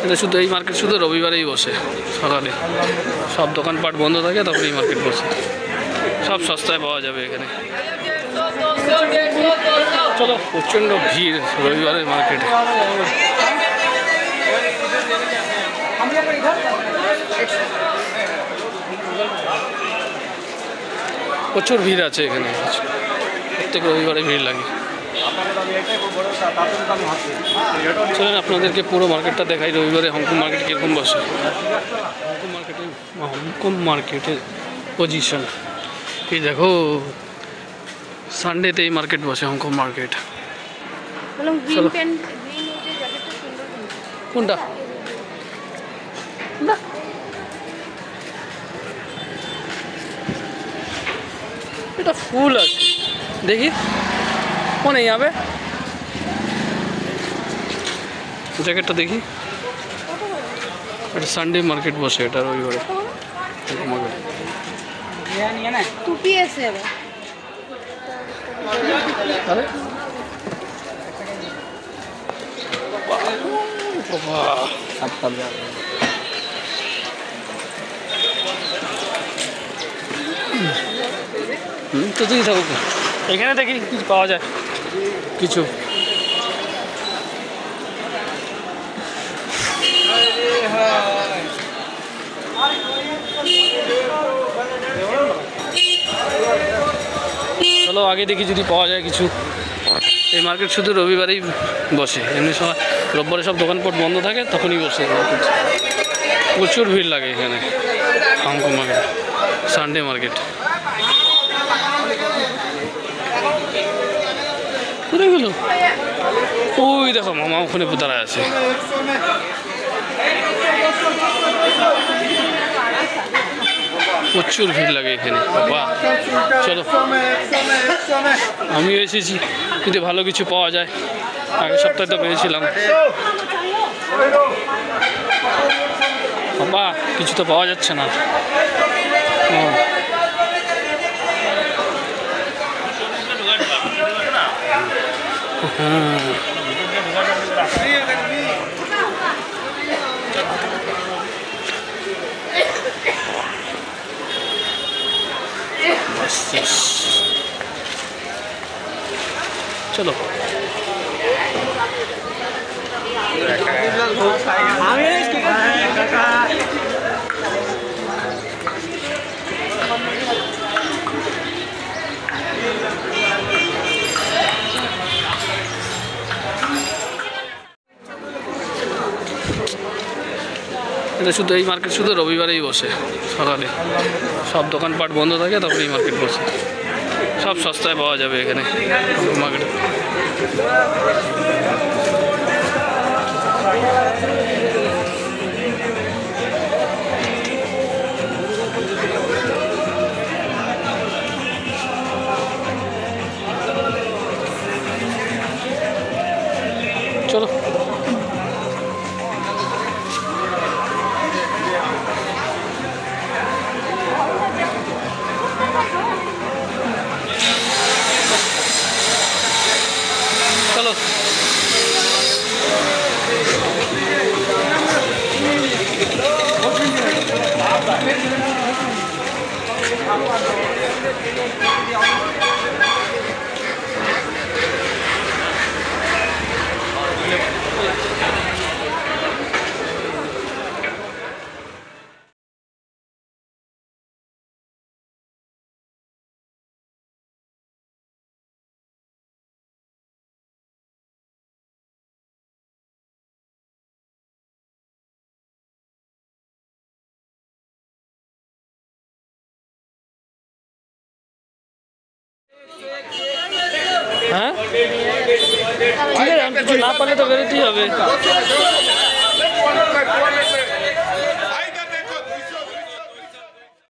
এটা শুধু এই মার্কেট শুধু রবিবারেই বসে সকালে, সব দোকানপাট বন্ধ থাকে তখন এই মার্কেট বসে, সব সস্তায় পাওয়া যাবে এখানে। চলো, প্রচণ্ড ভিড় রবিবারের মার্কেটে। প্রচুর ভিড় আছে এখানে, প্রত্যেক রবিবারে ভিড় লাগে। চলেন আপনাদেরকে পুরো মার্কেটটা দেখাই, রবিবারে হংকং মার্কেট কীরকম বসে। হংকং মার্কেটের পজিশন এই দেখো, সানডেতে এই মার্কেট বসে হংকং মার্কেট। কোনটা? এটা ফুল আছে, দেখি কোন এই যাবে জ্যাকেটটা দেখি। এটা সানডে মার্কেট বসে, এটা রবিবারে টুপি আছে। তো তুই থাকুক এখানে, দেখি কিছু পাওয়া যায় কিছু। চলো আগে দেখি যদি পাওয়া যায় কিছু। এই মার্কেট শুধু রবিবারেই বসে, এমনি সময় রোববারে সব দোকানপাট বন্ধ থাকে তখনই বসে মার্কেট। প্রচুর ভিড় লাগে এখানে হংকং মার্কেট, সানডে মার্কেট। কোথায় গেল? ওই দেখো মামা ওখানে দাঁড়ায় আছে। প্রচুর ভিড় লাগে এখানে বাবা। চলো আমিও এসেছি, যদি ভালো কিছু পাওয়া যায়। আগের সপ্তাহে তো পেয়েছিলাম বাবা, কিছু তো পাওয়া যাচ্ছে না। চলো এটা শুধু এই মার্কেট শুধু রবিবারেই বসে সকালে, সব দোকানপাট বন্ধ থাকে তখন এই মার্কেট বসে, সব সস্তায় পাওয়া যাবে এখানে মার্কেটে। চলো চলো হ্যাঁ, ঠিক আছে, কিছু না পারলে তো বেরোতেই হবে।